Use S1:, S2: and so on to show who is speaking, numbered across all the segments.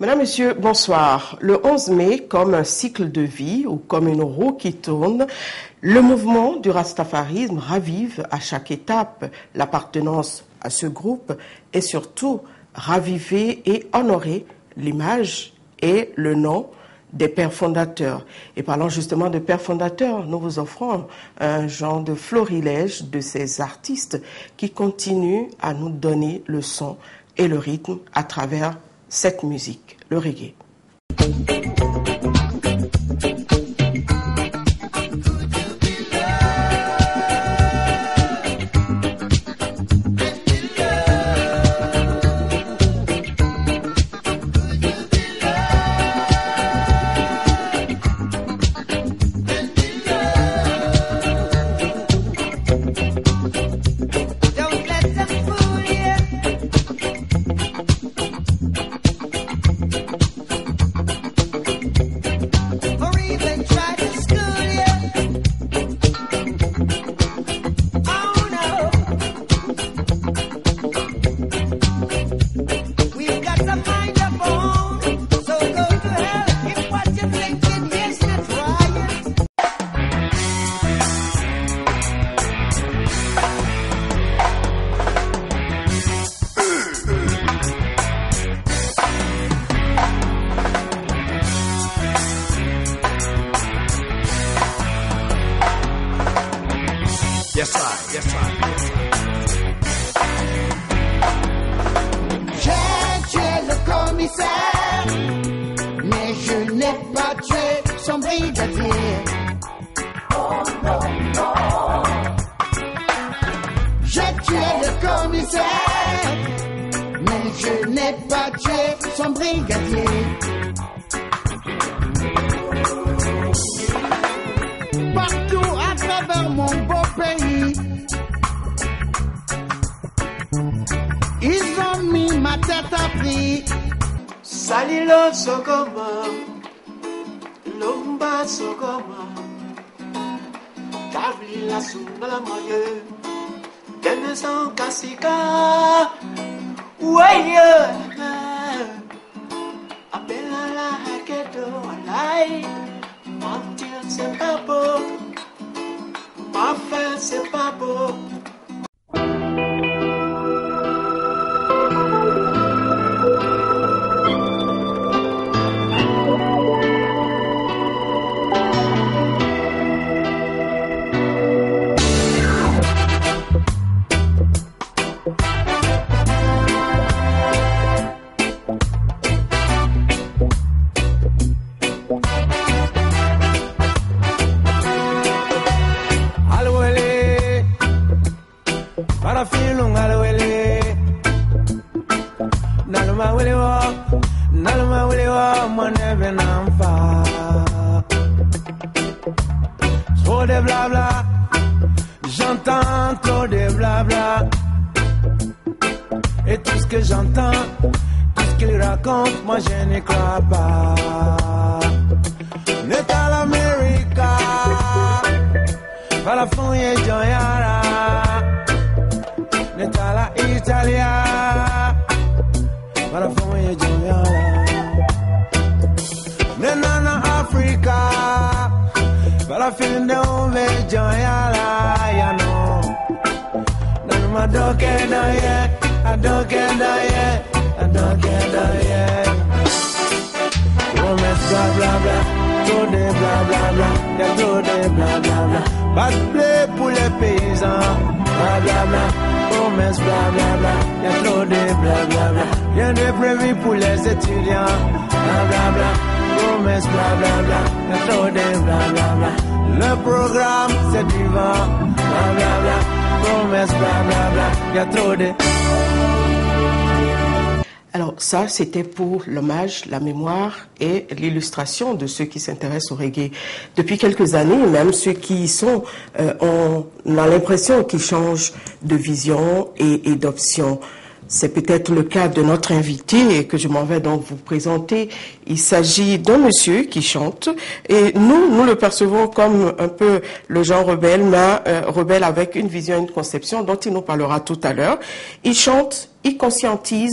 S1: Mesdames, Messieurs, bonsoir. Le 11 mai, comme un cycle de vie ou comme une roue qui tourne, le mouvement du rastafarisme ravive à chaque étape l'appartenance à ce groupe et surtout raviver et honorer l'image et le nom des pères fondateurs. Et parlant justement de pères fondateurs, nous vous offrons un genre de florilège de ces artistes qui continuent à nous donner le son et le rythme à travers cette musique, le reggae.
S2: Salilo Sogoma, Lomba Sogoma, Gavrila Sumala Moye, Denesan Kasika, Waya, Abela la Hakedo, Alai, Montil c'est pas beau, Parfait c'est pas beau.
S3: Trop de blabla, j'entends trop de blabla. Et tout ce que j'entends, tout ce qu'il raconte, moi je n'y crois pas. Neta l'Amérique, par la fouille Joyara. Neta la Italia, par la fouille Joyara. Nena Africa, par la fin de Ove Joyara, ya know. Nanuma doke doye, I don't get doye, I don't get doye. Romance bla bla bla, trop de bla bla bla, y'a trop de bla bla bla. Bad play pour les paysans, bla bla bla. Romance bla bla bla, y'a trop de bla bla bla. Rien de prévu pour les étudiants, bla bla bla. Romance bla bla bla, y'a trop de bla bla bla. Le programme c'est du vent, bla bla bla. Romance bla bla bla, y'a trop de...
S1: Alors ça, c'était pour l'hommage, la mémoire et l'illustration de ceux qui s'intéressent au reggae. Depuis quelques années, même ceux qui y sont, on a l'impression qu'ils changent de vision et d'option. C'est peut-être le cas de notre invité et que je m'en vais donc vous présenter. Il s'agit d'un monsieur qui chante et nous le percevons comme un peu le genre rebelle, mais rebelle avec une vision, une conception dont il nous parlera tout à l'heure. Il chante, il conscientise,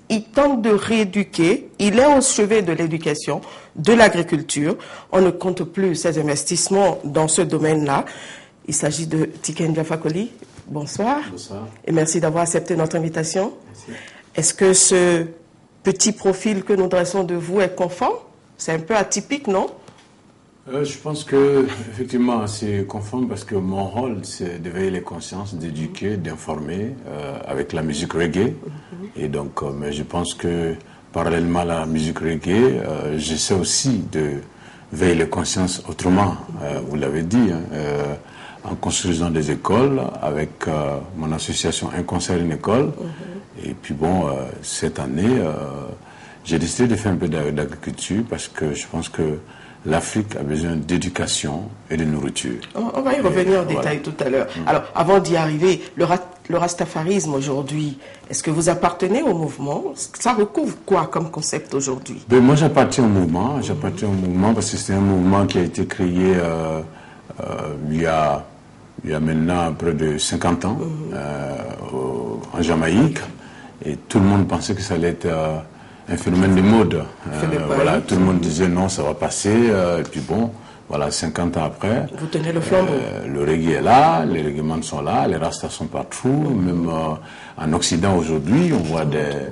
S1: il tente de rééduquer, il est au chevet de l'éducation, de l'agriculture. On ne compte plus ses investissements dans ce domaine-là. Il s'agit de Tiken Diafakoli. Bonsoir.
S4: Bonsoir.
S1: Et merci d'avoir accepté notre invitation.
S4: Merci.
S1: Est-ce que ce petit profil que nous dressons de vous est conforme? C'est un peu atypique, non?
S4: Je pense que effectivement c'est conforme parce que mon rôle c'est d'éveiller les consciences, d'éduquer, d'informer avec la musique reggae. Et donc mais je pense que parallèlement à la musique reggae, j'essaie aussi de veiller les consciences autrement. Vous l'avez dit, en construisant des écoles avec mon association Un Concert, une école. Et puis bon, cette année, j'ai décidé de faire un peu d'agriculture parce que je pense que l'Afrique a besoin d'éducation et de nourriture.
S1: On va y revenir en détail tout à l'heure. Alors, avant d'y arriver, le rastafarisme aujourd'hui, est-ce que vous appartenez au mouvement? Ça recouvre quoi comme concept aujourd'hui?
S4: Ben, moi, j'appartiens au mouvement. J'appartiens au mouvement parce que c'est un mouvement qui a été créé il y a maintenant près de 50 ans en Jamaïque. Et tout le monde pensait que ça allait être un phénomène de mode. Voilà, tout le monde disait non, ça va passer. Et puis bon, voilà, 50 ans après.
S1: Vous tenez le flambeau.
S4: Le reggae est là, les reggaemans sont là, les rastas sont partout. Même en Occident aujourd'hui, on voit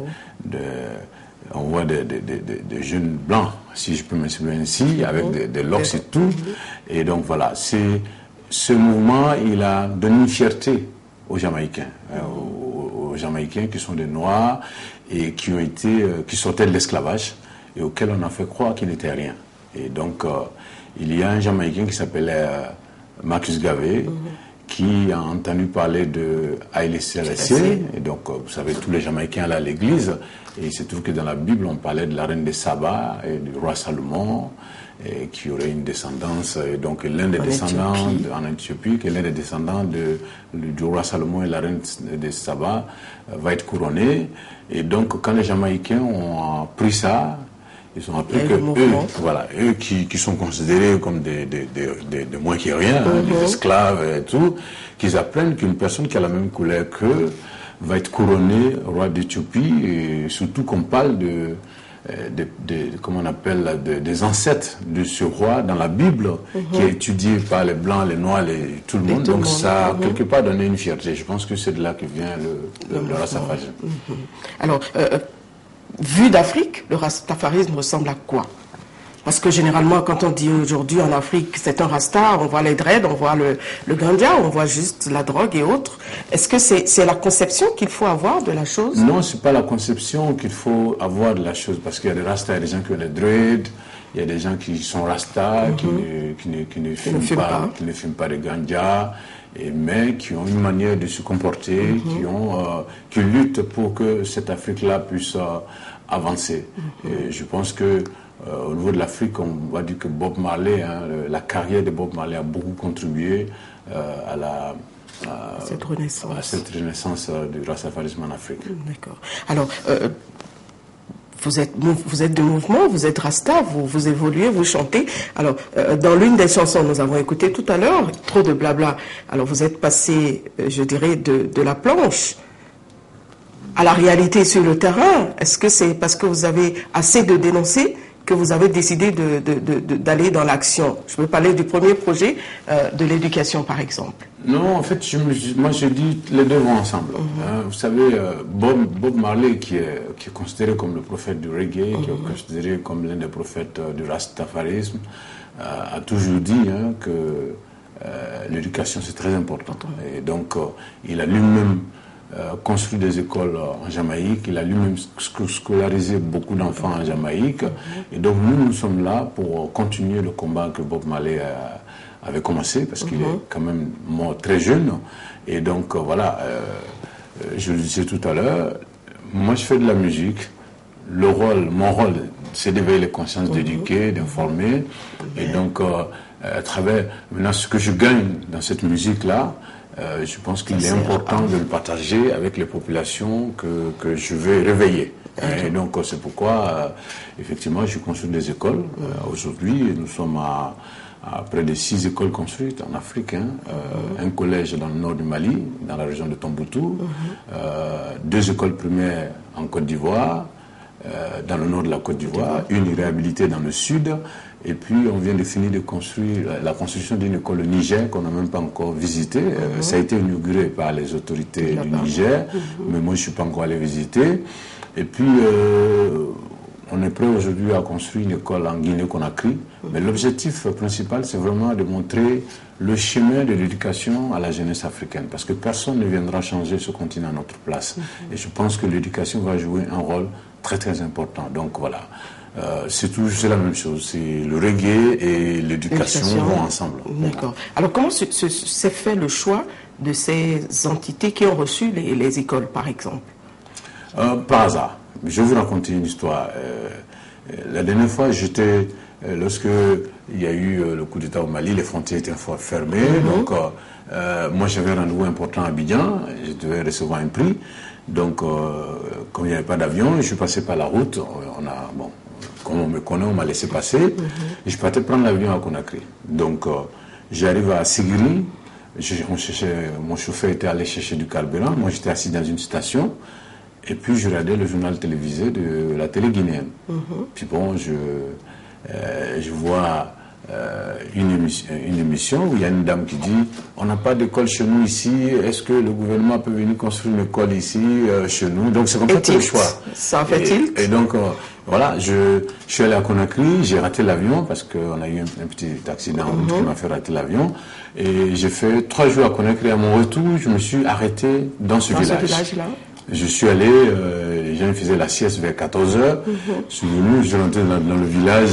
S4: des jeunes blancs, si je peux m'exprimer ainsi, avec des locks et tout. Et donc voilà, ce mouvement, il a donné une fierté aux Jamaïcains, aux Jamaïcains qui sont des Noirs et qui sortaient de l'esclavage et auxquels on a fait croire qu'ils n'étaient rien. Et donc, il y a un Jamaïcain qui s'appelait Marcus Garvey, qui a entendu parler de Haïlé Sélassié. Et donc, vous savez, tous les Jamaïcains allaient à l'église. Et il se trouve que dans la Bible, on parlait de la reine de Saba et du roi Salomon, et qui aurait une descendance. Et donc, l'un des descendants en Éthiopie, l'un des descendants du roi Salomon et la reine de Saba va être couronné. Et donc, quand les Jamaïcains ont pris ça, ils ont appris que eux qui sont considérés comme des moins que rien, des esclaves et tout, qu'ils apprennent qu'une personne qui a la même couleur qu'eux va être couronnée roi d'Éthiopie, et surtout qu'on parle comment on appelle, des ancêtres de ce roi dans la Bible, qui est étudié par les Blancs, les Noirs, tout le monde. Donc ça a quelque part donné une fierté. Je pense que c'est de là que vient le rastafarisme.
S1: Alors, vu d'Afrique, le rastafarisme ressemble à quoi? Parce que généralement, quand on dit aujourd'hui en Afrique, c'est un rasta, on voit les dreads, on voit le ganja, on voit juste la drogue et autres. Est-ce que c'est la conception qu'il faut avoir de la chose?
S4: Non, c'est pas la conception qu'il faut avoir de la chose, parce qu'il y a des rastas, il y a des gens qui ont des dreads, il y a des gens qui sont rastas, qui ne fument pas de ganja, mais qui ont une manière de se comporter, qui luttent pour que cette Afrique-là puisse avancer. Et je pense que au niveau de l'Afrique, on va dire que Bob Marley, la carrière de Bob Marley a beaucoup contribué à cette renaissance du rastafarisme en Afrique.
S1: D'accord. Alors, vous êtes de mouvement, vous êtes rasta, vous évoluez, vous chantez. Alors, dans l'une des chansons, nous avons écouté tout à l'heure, Trop de blabla. Alors, vous êtes passé, je dirais, de la planche à la réalité sur le terrain. Est-ce que c'est parce que vous avez assez de dénoncer que vous avez décidé d'aller dans l'action? Je peux parler du premier projet de l'éducation, par exemple.
S4: Non, en fait, moi je dis les deux vont ensemble. Vous savez, Bob Marley, qui est considéré comme le prophète du reggae, qui est considéré comme l'un des prophètes du rastafarisme, a toujours dit que l'éducation c'est très important. Et donc, il a lui-même construit des écoles en Jamaïque, il a lui-même scolarisé beaucoup d'enfants en Jamaïque. Et donc nous sommes là pour continuer le combat que Bob Marley avait commencé, parce qu'il est quand même mort très jeune. Et donc voilà, je le disais tout à l'heure, moi je fais de la musique. Mon rôle, c'est d'éveiller les consciences, d'éduquer, d'informer. Et donc à travers maintenant ce que je gagne dans cette musique-là, je pense qu'il est important de le partager avec les populations que je vais réveiller. Et donc c'est pourquoi, effectivement, je construis des écoles. Aujourd'hui, nous sommes à à près de 6 écoles construites en Afrique, un collège dans le nord du Mali, dans la région de Tombouctou, 2 écoles primaires en Côte d'Ivoire, dans le nord de la Côte d'Ivoire, une réhabilitée dans le sud, et puis on vient de finir de construire la construction d'une école au Niger qu'on n'a même pas encore visitée. Ça a été inauguré par les autorités du Niger, mais moi je ne suis pas encore allé visiter. Et puis on est prêt aujourd'hui à construire une école en Guinée-Conakry, mais l'objectif principal c'est vraiment de montrer le chemin de l'éducation à la jeunesse africaine, parce que personne ne viendra changer ce continent à notre place. Et je pense que l'éducation va jouer un rôle très très important. Donc voilà, c'est la même chose. C'est le reggae et l'éducation vont ensemble.
S1: D'accord. Alors comment s'est fait le choix de ces entités qui ont reçu les écoles, par exemple?
S4: Par hasard. Je vais vous raconter une histoire. La dernière fois, lorsque il y a eu le coup d'État au Mali, les frontières étaient fermées. Donc moi j'avais un rendez-vous important à Abidjan, je devais recevoir un prix. Donc, comme il n'y avait pas d'avion, je suis passé par la route. Comme on me connaît, on m'a laissé passer. Et je partais prendre l'avion à Conakry. Donc, j'arrive à Sigiri. Mon chauffeur était allé chercher du carburant. Moi, j'étais assis dans une station. Et puis, je regardais le journal télévisé de la télé guinéenne. Puis bon, je vois une émission où il y a une dame qui dit « On n'a pas d'école chez nous ici, est-ce que le gouvernement peut venir construire une école ici, chez nous ?» Donc c'est comme ça que le choix.
S1: Ça fait tilt.
S4: Et donc, voilà, je suis allé à Conakry, j'ai raté l'avion parce qu'on a eu un petit accident qui m'a fait rater l'avion. Et j'ai fait 3 jours à Conakry. À mon retour, je me suis arrêté dans ce village-là. Je suis allé, les gens faisaient la sieste vers 14h. Je suis venu, je suis rentré dans le village.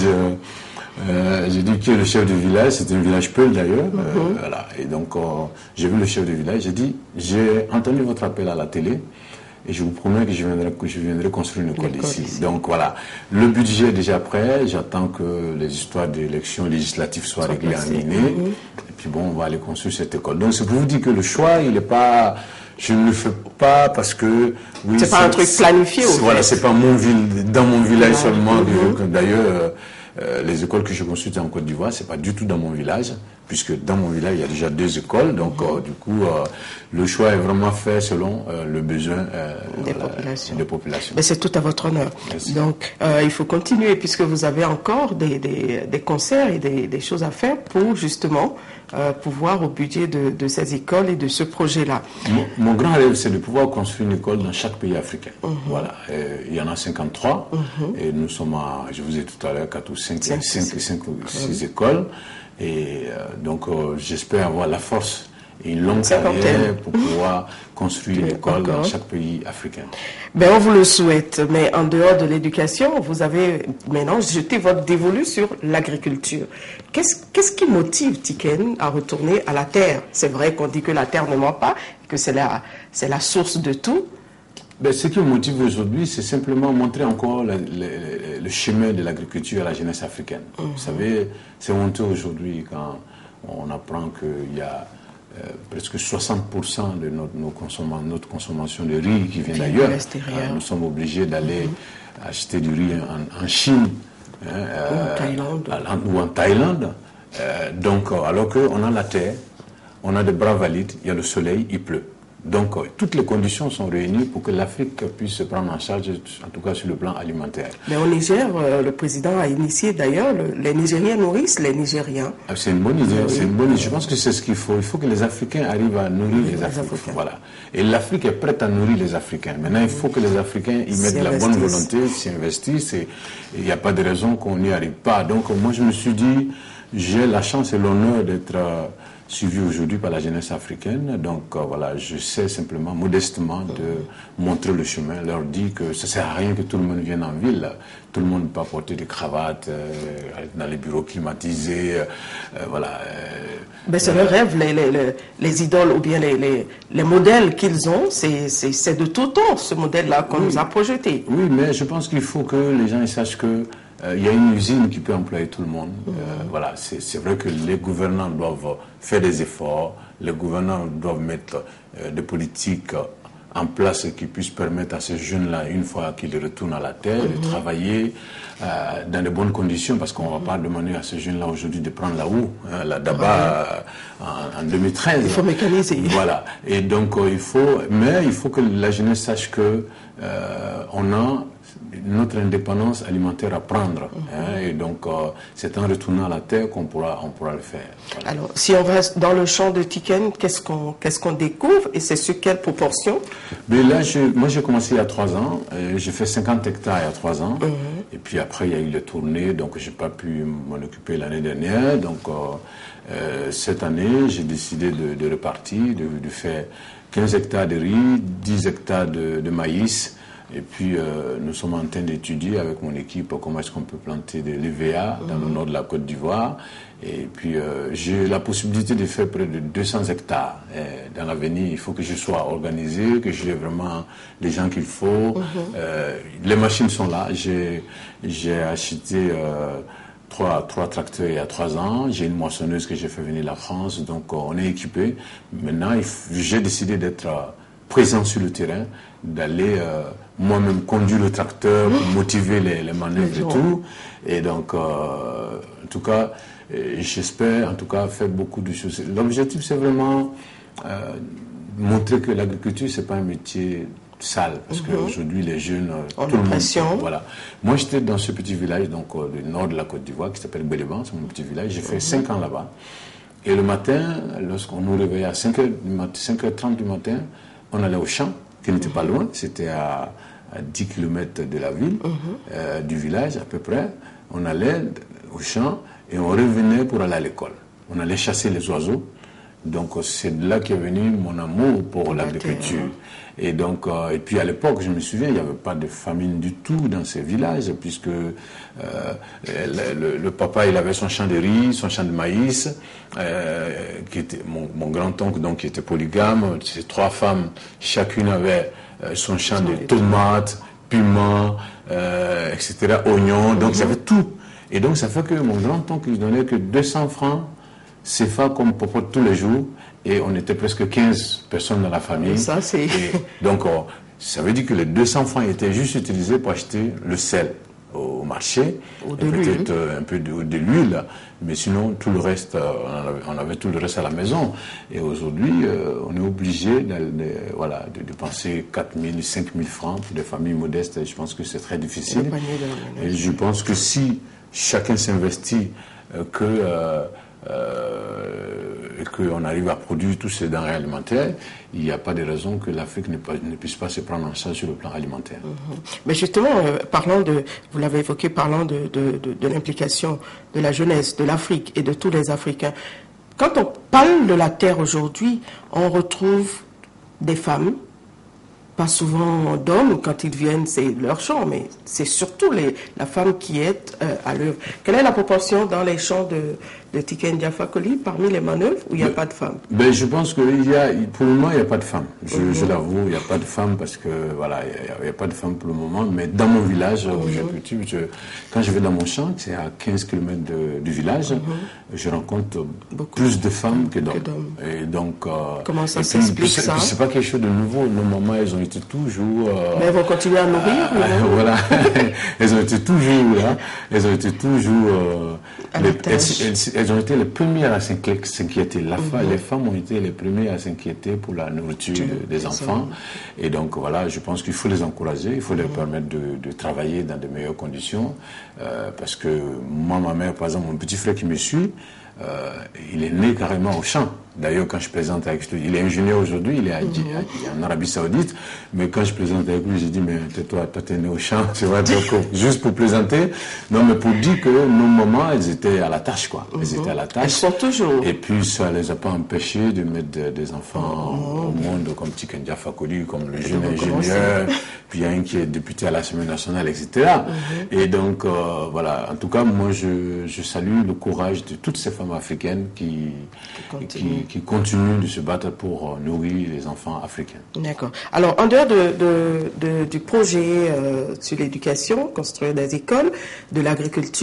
S4: J'ai dit qui est le chef du village, c'était un village Peul d'ailleurs. Voilà. Et donc j'ai vu le chef du village, j'ai dit j'ai entendu votre appel à la télé et je vous promets que je viendrai construire une école ici. Donc voilà, le budget est déjà prêt, j'attends que les histoires d'élections législatives soient réglées en Guinée. Et puis bon, on va aller construire cette école. Donc c'est pour vous dire que le choix, il n'est pas... Je ne le fais pas parce que... Oui,
S1: c'est pas un truc planifié au fait.
S4: Voilà, c'est pas dans mon village seulement. D'ailleurs... les écoles que je construis en Côte d'Ivoire, c'est pas du tout dans mon village, puisque dans mon village, il y a déjà 2 écoles. Donc, du coup, le choix est vraiment fait selon le besoin des populations.
S1: Mais c'est tout à votre honneur. Merci. Donc, il faut continuer, puisque vous avez encore des concerts et des choses à faire pour, justement, pouvoir au budget de ces écoles et de ce projet-là.
S4: Mon grand rêve, c'est de pouvoir construire une école dans chaque pays africain. Voilà. Il y en a 53. Et nous sommes je vous ai tout à l'heure, 4 ou 5 ou 6 écoles. Et donc, j'espère avoir la force et une longue carrière pour pouvoir construire une école dans chaque pays africain.
S1: Ben, on vous le souhaite, mais en dehors de l'éducation, vous avez maintenant jeté votre dévolu sur l'agriculture. Qu'est-ce qui motive Tiken à retourner à la terre? C'est vrai qu'on dit que la terre ne ment pas, que c'est la source de tout.
S4: Ben, ce qui me motive aujourd'hui, c'est simplement montrer encore le chemin de l'agriculture à la jeunesse africaine. Vous savez, c'est honteux aujourd'hui quand on apprend qu'il y a presque 60% de notre consommation de riz qui vient d'ailleurs. Nous sommes obligés d'aller acheter du riz en Chine ou en Thaïlande. Donc, alors qu'on a la terre, on a des bras valides, il y a le soleil, il pleut. Donc, toutes les conditions sont réunies pour que l'Afrique puisse se prendre en charge, en tout cas sur le plan alimentaire.
S1: Mais au Niger, le président a initié d'ailleurs, les Nigériens nourrissent les Nigériens.
S4: C'est une bonne idée, c'est une bonne idée. Je pense que c'est ce qu'il faut. Il faut que les Africains arrivent à nourrir les Africains. Voilà. Et l'Afrique est prête à nourrir les Africains. Maintenant, il faut que les Africains y mettent de la bonne volonté, s'y investissent. Et il n'y a pas de raison qu'on n'y arrive pas. Donc, moi, je me suis dit, j'ai la chance et l'honneur d'être... suivi aujourd'hui par la jeunesse africaine. Donc voilà, je sais simplement, modestement, de montrer le chemin, leur dire que ça ne sert à rien que tout le monde vienne en ville. Tout le monde peut porter des cravates dans les bureaux climatisés. Voilà.
S1: Ben c'est leur rêve, les idoles ou bien les modèles qu'ils ont, c'est de tout temps, ce modèle-là qu'on nous a projeté.
S4: Oui, mais je pense qu'il faut que les gens sachent que il y a une usine qui peut employer tout le monde. Voilà, c'est vrai que les gouvernants doivent faire des efforts, les gouvernants doivent mettre des politiques en place qui puisse permettre à ces jeunes-là, une fois qu'ils retournent à la terre, de travailler dans de bonnes conditions, parce qu'on ne va pas demander à ces jeunes-là aujourd'hui de prendre la houe, la daba en 2013.
S1: Il faut mécaniser.
S4: Voilà. Et donc il faut que la jeunesse sache que on a notre indépendance alimentaire à prendre. Et donc, c'est en retournant à la terre qu'on pourra le faire. Voilà.
S1: Alors, si on reste dans le champ de Tiken, qu'est-ce qu'on découvre et c'est sur quelle proportion?
S4: Mais là, moi, j'ai commencé il y a 3 ans. J'ai fait 50 hectares il y a 3 ans. Et puis après, il y a eu les tournées, donc je n'ai pas pu m'en occuper l'année dernière. Donc, cette année, j'ai décidé de repartir, de faire 15 hectares de riz, 10 hectares de maïs. Et puis, nous sommes en train d'étudier avec mon équipe comment est-ce qu'on peut planter de l'EVA dans le nord de la Côte d'Ivoire. Et puis, j'ai la possibilité de faire près de 200 hectares. Et dans l'avenir, il faut que je sois organisé, que j'ai vraiment les gens qu'il faut. Les machines sont là. J'ai acheté 3 tracteurs il y a 3 ans. J'ai une moissonneuse que j'ai fait venir de la France. Donc, on est équipé. Maintenant, j'ai décidé d'être présent sur le terrain, d'aller moi-même conduire le tracteur pour motiver les manœuvres et tout. Et donc, en tout cas, j'espère en tout cas faire beaucoup de choses. L'objectif, c'est vraiment montrer que l'agriculture, c'est pas un métier sale, parce qu'aujourd'hui, les jeunes,
S1: tout le monde,
S4: voilà. Moi, j'étais dans ce petit village, donc du nord de la Côte d'Ivoire, qui s'appelle Béléban, c'est mon petit village. J'ai fait 5 ans là-bas. Et le matin, lorsqu'on nous réveillait à 5h30 du matin, on allait au champ, qui n'était pas loin, c'était à 10 km de la ville, du village à peu près. On allait au champ et on revenait pour aller à l'école. On allait chasser les oiseaux. Donc c'est de là qu'est venu mon amour pour l'agriculture. Et donc, et puis à l'époque, je me souviens, il n'y avait pas de famine du tout dans ces villages, puisque le papa, il avait son champ de riz, son champ de maïs, qui était mon grand-oncle, donc qui était polygame. Ces 3 femmes, chacune avait son champ de tomates, piments, etc., oignons, donc ça avait tout. Et donc ça fait que mon grand-oncle, il donnait que 200 francs CFA comme popote tous les jours. Et on était presque 15 personnes dans la famille.
S1: Ça, c'est...
S4: Donc, ça veut dire que les 200 francs étaient juste utilisés pour acheter le sel au marché.
S1: Ou de
S4: l'huile. Peut-être un peu de l'huile, mais sinon, tout le reste, on avait tout le reste à la maison. Et aujourd'hui, on est obligé de dépenser 4 000, 5 000 francs pour des familles modestes. Je pense que c'est très difficile. Et je pense que si chacun s'investit, qu'on arrive à produire tous ces denrées alimentaires, il n'y a pas de raison que l'Afrique ne puisse pas se prendre en charge sur le plan alimentaire.
S1: Mais justement, vous l'avez évoqué, parlant de l'implication de la jeunesse, de l'Afrique et de tous les Africains. Quand on parle de la terre aujourd'hui, on retrouve des femmes, pas souvent d'hommes, quand ils viennent, c'est leur champ, mais c'est surtout la femme qui est à l'œuvre. Quelle est la proportion dans les champs de Tiken Jah Fakoly parmi les manœuvres où il n'y a pas de femmes?
S4: Je pense que pour le moment, il n'y a pas de femmes. Je l'avoue, il n'y a pas de femmes parce que, voilà, il n'y a pas de femmes pour le moment. Mais dans mon village, quand je vais dans mon champ, c'est à 15 km du village, je rencontre plus de femmes que d'hommes. Et donc,
S1: comment ça s'explique ça?
S4: C'est pas quelque chose de nouveau. Nos mamans, elles ont été toujours...
S1: Mais elles vont continuer à nourrir.
S4: Voilà. Elles ont été toujours là. Elles ont été toujours... elles ont été les premières à s'inquiéter. Les femmes ont été les premières à s'inquiéter pour la nourriture des enfants. Et donc, voilà, je pense qu'il faut les encourager, il faut leur permettre de travailler dans de meilleures conditions. Parce que moi, ma mère, par exemple, mon petit frère qui me suit, il est né carrément au champ. D'ailleurs, quand je présente avec lui, il est ingénieur aujourd'hui, il est en Arabie Saoudite, mais quand je présente avec lui, je dis, mais toi, t'es né au champ, c'est vrai, juste pour plaisanter. Non, mais pour dire que nos mamans, elles étaient à la tâche, quoi. Elles étaient à la tâche.
S1: Elles sont toujours.
S4: Et puis, ça les a pas empêchés de mettre des enfants au monde, comme Tiken Jah Fakoly, comme le jeune ingénieur, puis il y a un qui est député à l'Assemblée nationale, etc. Et donc, voilà. En tout cas, moi, je salue le courage de toutes ces femmes africaines qui continuent de se battre pour nourrir les enfants africains.
S1: D'accord. Alors, en dehors du projet sur l'éducation, construire des écoles, de l'agriculture,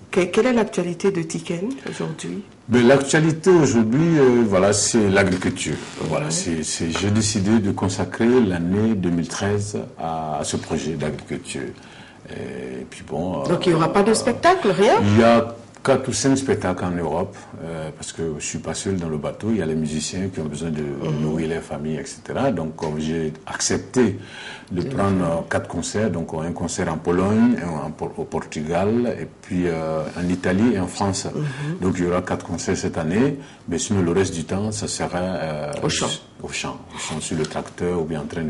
S1: Quelle est l'actualité de Tiken aujourd'hui?
S4: L'actualité aujourd'hui, voilà, c'est l'agriculture. Voilà, j'ai décidé de consacrer l'année 2013 à ce projet d'agriculture. Et puis bon.
S1: Donc il n'y aura pas de spectacle, rien?
S4: Il y a 4 ou 5 spectacles en Europe, parce que je ne suis pas seul dans le bateau. Il y a les musiciens qui ont besoin de nourrir les familles, etc. Donc j'ai accepté de prendre 4 concerts. Donc un concert en Pologne, au Portugal, et puis en Italie et en France. Donc il y aura 4 concerts cette année. Mais sinon le reste du temps, ça sera
S1: au champ.
S4: Au champ, sur le tracteur, ou bien en train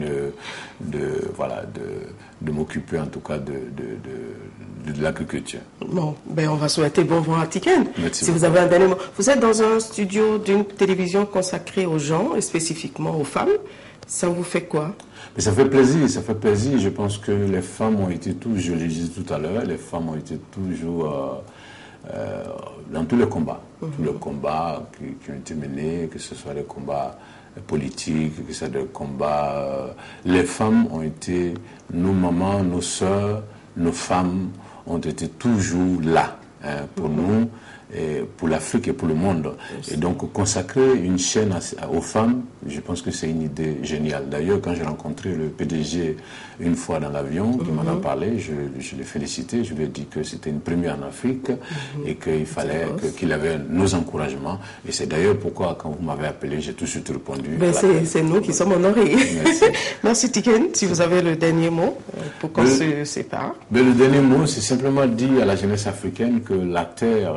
S4: de m'occuper en tout cas de l'agriculture.
S1: Bon, on va souhaiter bon vent à Tiken.
S4: Merci
S1: si
S4: beaucoup.
S1: Vous avez un dernier mot. Vous êtes dans un studio d'une télévision consacrée aux gens et spécifiquement aux femmes. Ça vous fait quoi?
S4: Mais ça fait plaisir, ça fait plaisir. Je pense que les femmes ont été toujours, je le disais tout à l'heure, les femmes ont été toujours dans tous les combats. Tous les combats qui ont été menés, que ce soit les combats politiques, que ce soit des combats. Les femmes ont été, nos mamans, nos sœurs, nos femmes ont été toujours là pour nous, et pour l'Afrique et pour le monde. Et donc consacrer une chaîne aux femmes, je pense que c'est une idée géniale. D'ailleurs, quand j'ai rencontré le PDG une fois dans l'avion, qui m'en a parlé, je l'ai félicité, je lui ai dit que c'était une première en Afrique et qu'il fallait, qu'il avait nos encouragements. Et c'est d'ailleurs pourquoi, quand vous m'avez appelé, j'ai tout de suite répondu.
S1: C'est nous qui sommes honorés.
S4: Merci.
S1: Merci Tiken, si vous avez le dernier mot pour qu'on se sépare.
S4: Mais le dernier mot, c'est simplement dire à la jeunesse africaine que la terre...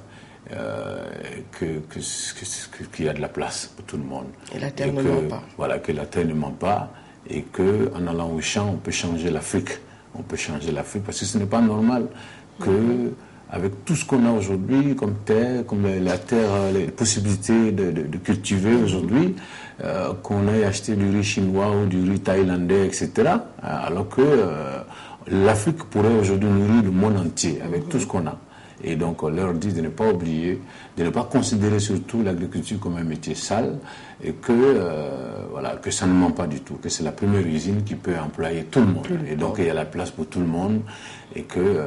S4: qu'il y a de la place pour tout le monde.
S1: Et la terre ne ment pas.
S4: Voilà, que la terre ne ment pas, et qu'en allant au champ, on peut changer l'Afrique. On peut changer l'Afrique, parce que ce n'est pas normal que, avec tout ce qu'on a aujourd'hui, comme terre, comme la terre, les possibilités de cultiver aujourd'hui, qu'on aille acheter du riz chinois ou du riz thaïlandais, etc. Alors que l'Afrique pourrait aujourd'hui nourrir le monde entier avec tout ce qu'on a. Et donc on leur dit de ne pas oublier, de ne pas considérer surtout l'agriculture comme un métier sale, et que que ça ne ment pas du tout, que c'est la première usine qui peut employer tout le monde. Et donc il y a la place pour tout le monde, et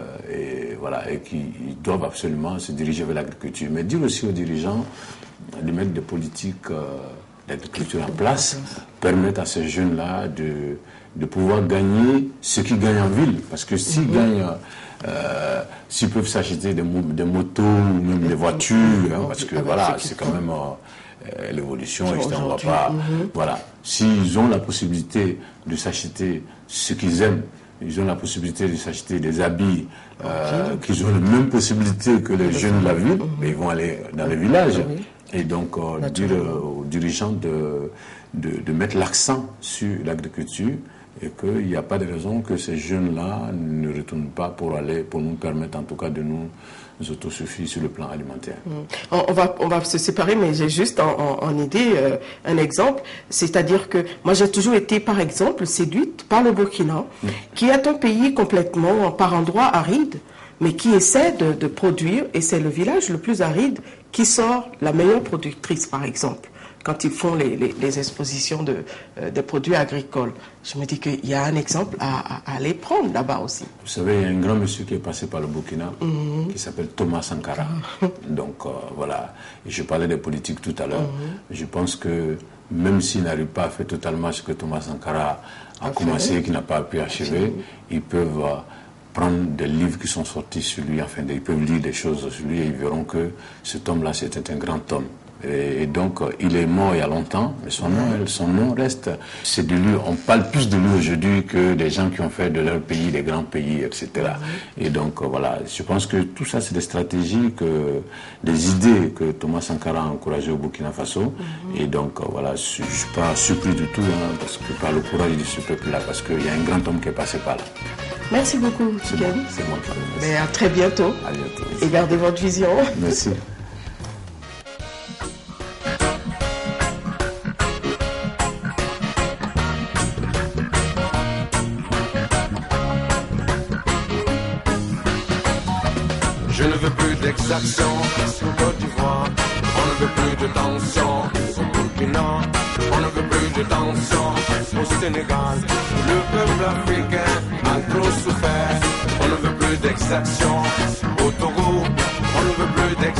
S4: qu'ils doivent absolument se diriger vers l'agriculture. Mais dire aussi aux dirigeants de mettre des politiques d'agriculture en place, permettre à ces jeunes-là de pouvoir gagner ce qu'ils gagnent en ville. Parce que s'ils gagnent... s'ils peuvent s'acheter des motos ou même des voitures, parce que voilà, c'est quand même l'évolution, etc. On va pas, voilà. S'ils ont la possibilité de s'acheter ce qu'ils aiment, ils ont la possibilité de s'acheter des habits, qu'ils ont les mêmes possibilités que les jeunes de la ville, mais ils vont aller dans les villages. Et donc, dire aux dirigeants de mettre l'accent sur l'agriculture, et qu'il n'y a pas de raison que ces jeunes-là ne retournent pas pour nous permettre en tout cas de nous autosuffire sur le plan alimentaire.
S1: On va se séparer, mais j'ai juste en idée un exemple, c'est-à-dire que moi j'ai toujours été par exemple séduite par le Burkina, qui est un pays complètement par endroits aride, mais qui essaie de produire, et c'est le village le plus aride qui sort la meilleure productrice par exemple. Quand ils font les expositions des produits agricoles. Je me dis qu'il y a un exemple à aller prendre là-bas aussi.
S4: Vous savez, il y a un grand monsieur qui est passé par le Burkina, qui s'appelle Thomas Sankara. Donc voilà, et je parlais des politiques tout à l'heure. Je pense que même s'il n'arrive pas à faire totalement ce que Thomas Sankara a commencé, qu'il n'a pas pu achever, ils peuvent prendre des livres qui sont sortis sur lui, enfin ils peuvent lire des choses sur lui et ils verront que cet homme-là c'était un grand homme. Et donc, il est mort il y a longtemps, mais son nom reste. C'est de lui, on parle plus de lui aujourd'hui que des gens qui ont fait de leur pays des grands pays, etc. Et donc, voilà, je pense que tout ça, c'est des stratégies, des idées que Thomas Sankara a encouragées au Burkina Faso. Et donc, voilà, je ne suis pas surpris du tout, parce que par le courage de ce peuple-là, parce qu'il y a un grand homme qui est passé par là.
S1: Merci beaucoup, Tiken.
S4: C'est moi qui vous remercie.
S1: Mais à très bientôt.
S4: À bientôt.
S1: Et gardez votre vision.
S4: Merci.
S5: Je ne veux plus d'exaction sur Côte d'Ivoire. On ne veut plus de tension au Burkina. On ne veut plus de tension au Sénégal. Le peuple africain a trop souffert. On ne veut plus d'exaction au Togo.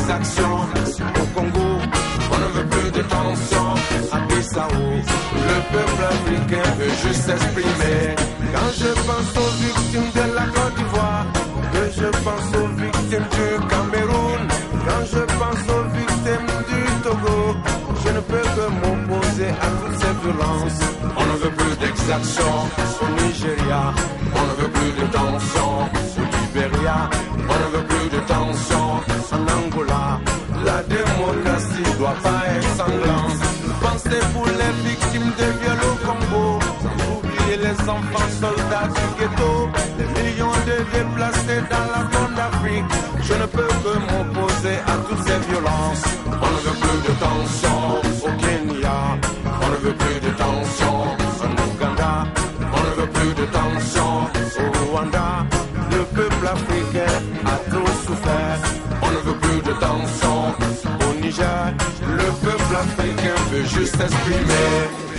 S5: d'exaction. Au Congo, on ne veut plus de tension. À Bissau, le peuple africain veut juste s'exprimer. Quand je pense aux victimes de la Côte d'Ivoire, que je pense aux victimes du Cameroun, quand je pense aux victimes du Togo, je ne peux que m'opposer à toutes ces violences. On ne veut plus d'exaction au Nigeria, on ne veut plus de tension au Libéria, on ne veut plus de tension en Angola. La démocratie doit pas être sanglante. Pensez pour les victimes de viol au Congo, oubliez les enfants soldats du ghetto, les millions de déplacés dans la Corne d'Afrique. Je ne peux que m'opposer à toutes ces violences. On ne veut plus de tension au Kenya, on ne veut plus de tension en Ouganda, on ne veut plus de tension au Rwanda. Le peuple africain a trop souffert. On ne veut plus de tension au Niger. Le peuple africain veut juste s'exprimer.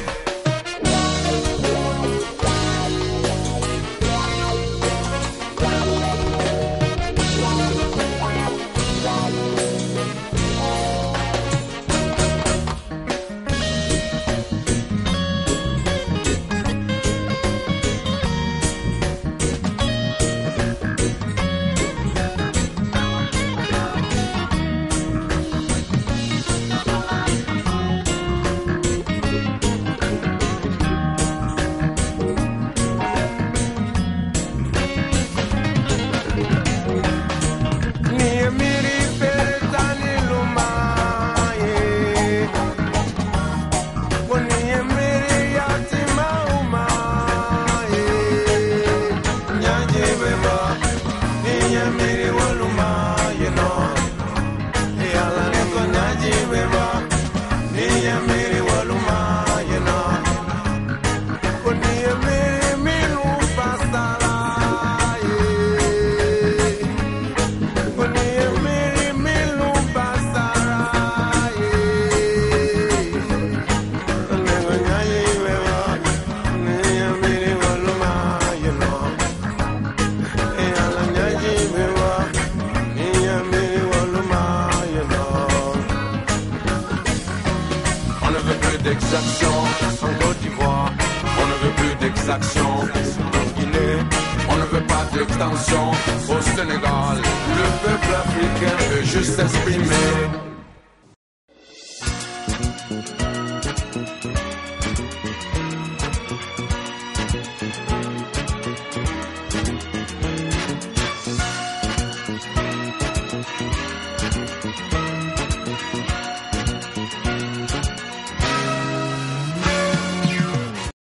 S5: En Côte d'Ivoire, on ne veut plus d'exaction. En Guinée, on ne veut pas d'extension. Au Sénégal, le peuple africain veut juste s'exprimer.